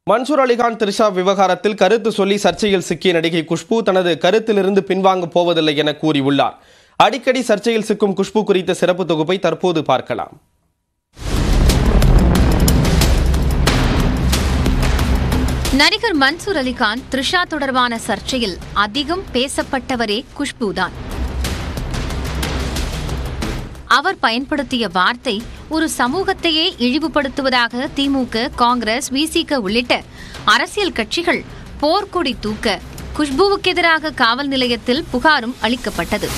மன்சூர் அலிகான் திரிஷா விவகாரத்தில் கருத்து சொல்லி சர்ச்சையில் சிக்கிய நடிகை குஷ்பு தனது கருத்திலிருந்து பின்வாங்க போவதில்லை என கூறியுள்ளார். அடிக்கடி சர்ச்சையில் சிக்கும் குஷ்பு குறித்த சிறப்பு தொகுப்பை தற்போது பார்க்கலாம். நடிகர் மன்சூர் அலிகான் திரிஷா தொடர்பான சர்ச்சையில் அதிகம் பேசப்பட்டவரே குஷ்பு தான். அவர் பயன்படுத்திய வார்த்தை ஒரு சமூகத்தையே இழிவுபடுத்துவதாக திமுக, காங்கிரஸ், விசிக உள்ளிட்ட அரசியல் கட்சிகள் போர்க்கொடி தூக்க குஷ்புவுக்கு எதிராக காவல் நிலையத்தில் புகாரும் அளிக்கப்பட்டது.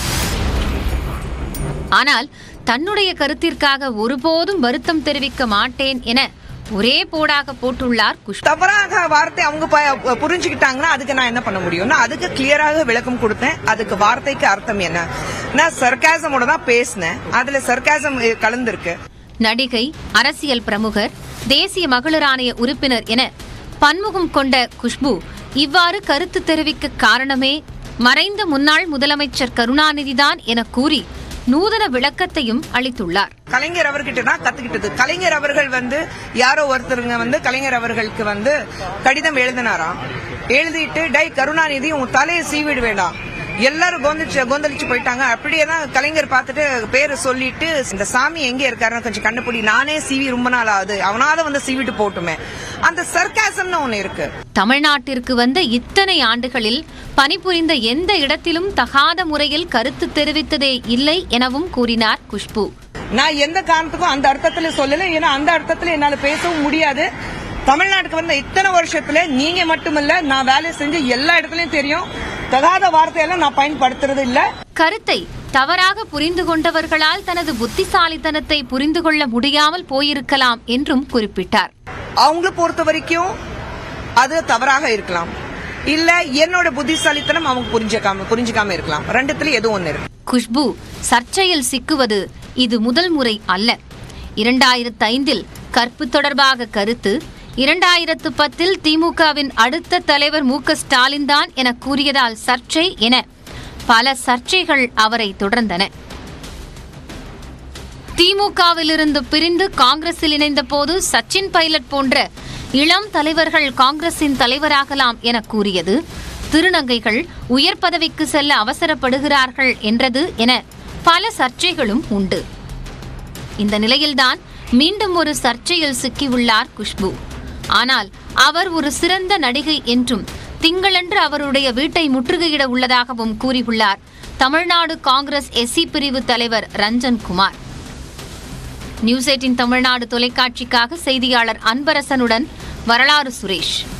ஆனால் தன்னுடைய கருத்திற்காக ஒருபோதும் வருத்தம் தெரிவிக்க மாட்டேன் என ஒரே போடாக போட்டுள்ளார் குஷ்பு. தவறாக வார்த்தை அவங்க புரிஞ்சுக்கிட்டாங்கன்னா அதுக்கு நான் என்ன பண்ண முடியும்? அதுக்கு கிளியராக விளக்கம் கொடுத்தேன். அதுக்கு வார்த்தைக்கு அர்த்தம் என்ன? நான் சர்க்காசமோட தான் பேசினேன். அதுல சர்க்காசம் கலந்திருக்கு. நடிகை, அரசியல் பிரமுகர், தேசிய மகளிர் ஆணைய உறுப்பினர் என பன்முகம் கொண்ட குஷ்பு இவ்வாறு கருத்து தெரிவிக்க காரணமே மறைந்த முன்னாள் முதலமைச்சர் கருணாநிதிதான் என கூறி நூதன விளக்கத்தையும் அளித்துள்ளார். கலைஞர் அவர்கிட்ட தான் கத்துக்கிட்டது. கலைஞர் அவர்கள் யாரோ ஒருத்தருங்க கலைஞர் அவர்களுக்கு கடிதம் எழுதினாராம். எழுதிட்டு டை கருணாநிதி உன் தலையை சீவிடு வேண்டாம், எல்லாரும் கோந்தளிச்சு போயிட்டாங்க. அப்படியே தான் கலைஞர் பார்த்துட்டு பேரு சொல்லிட்டு இந்த சாமி எங்க இருக்காருன்னு கொஞ்சம் கண்டுபிடி, நானே சீவி ரொம்ப நாள் ஆகுது, அவனால சீவிட்டு போட்டுமே. அந்த சர்க்காசம்னு ஒண்ணு இருக்கு. தமிழ்நாட்டிற்கு வந்த இத்தனை ஆண்டுகளில் பணிபுரிந்த எந்த இடத்திலும் தகாத முறையில் கருத்து தெரிவித்ததே இல்லை எனவும் கூறினார் குஷ்பு. நான் எந்த காரணத்துக்கும் அந்த அர்த்தத்துல சொல்லல. ஏன்னா அந்த அர்த்தத்துல என்னால பேசவும் முடியாது. தமிழ்நாட்டுக்கு வந்த இத்தனை வருஷத்துல நீங்க மட்டுமல்ல, நான் வேலை செஞ்ச எல்லா இடத்துலயும் தெரியும், தகாத வார்த்தையெல்லாம் நான் பயன்படுத்துறது இல்ல. கருத்தை தவறாக புரிந்து கொண்டவர்களால் தனது புத்திசாலித்தனத்தை புரிந்து கொள்ள முடியாமல் போயிருக்கலாம் என்றும் குறிப்பிட்டார். அவங்களை பொறுத்த வரைக்கும் அது தவறாக இருக்கலாம், இல்ல என்னோட புத்திசாலித்தனம் அவங்க புரிஞ்சுக்காம இருக்கலாம். ரெண்டுத்துல எதுவும் ஒண்ணு இருக்கு. குஷ்பு சர்ச்சையில் சிக்குவது இது முதல் முறை அல்ல. 2005 கற்பு தொடர்பாக கருத்து, 2010 திமுகவின் அடுத்த தலைவர் மு.க. ஸ்டாலின் தான் என கூறியதால் சர்ச்சை என பல சர்ச்சைகள் அவரை தொடர்ந்தன. திமுகவிலிருந்து பிரிந்து காங்கிரஸில் இணைந்த போது சச்சின் பைலட் போன்ற இளம் தலைவர்கள் காங்கிரசின் தலைவராகலாம் என கூறியது, திருநங்கைகள் உயர் பதவிக்கு செல்ல அவசரப்படுகிறார்கள் என்றது என பல சர்ச்சைகளும் உண்டு. இந்த நிலையில்தான் மீண்டும் ஒரு சர்ச்சையில் சிக்கியுள்ளார் குஷ்பு. ஆனால் அவர் ஒரு சிறந்த நடிகை என்றும் திங்களன்று அவருடைய வீட்டை முற்றுகையிட உள்ளதாகவும் கூறியுள்ளார் தமிழ்நாடு காங்கிரஸ் எஸ்சி பிரிவு தலைவர் ரஞ்சன் குமார். News18 தமிழ்நாடு தொலைக்காட்சிக்காக செய்தியாளர் அன்பரசனுடன் வரலாறு சுரேஷ்.